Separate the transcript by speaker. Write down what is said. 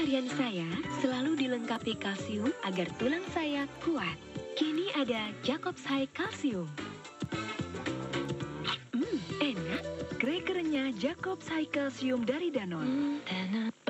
Speaker 1: harian saya selalu dilengkapi kalsium agar tulang saya kuat. Kini ada Jacobs High Calcium. Enak. Grey kerennya Jacobs High Calcium dari Danone.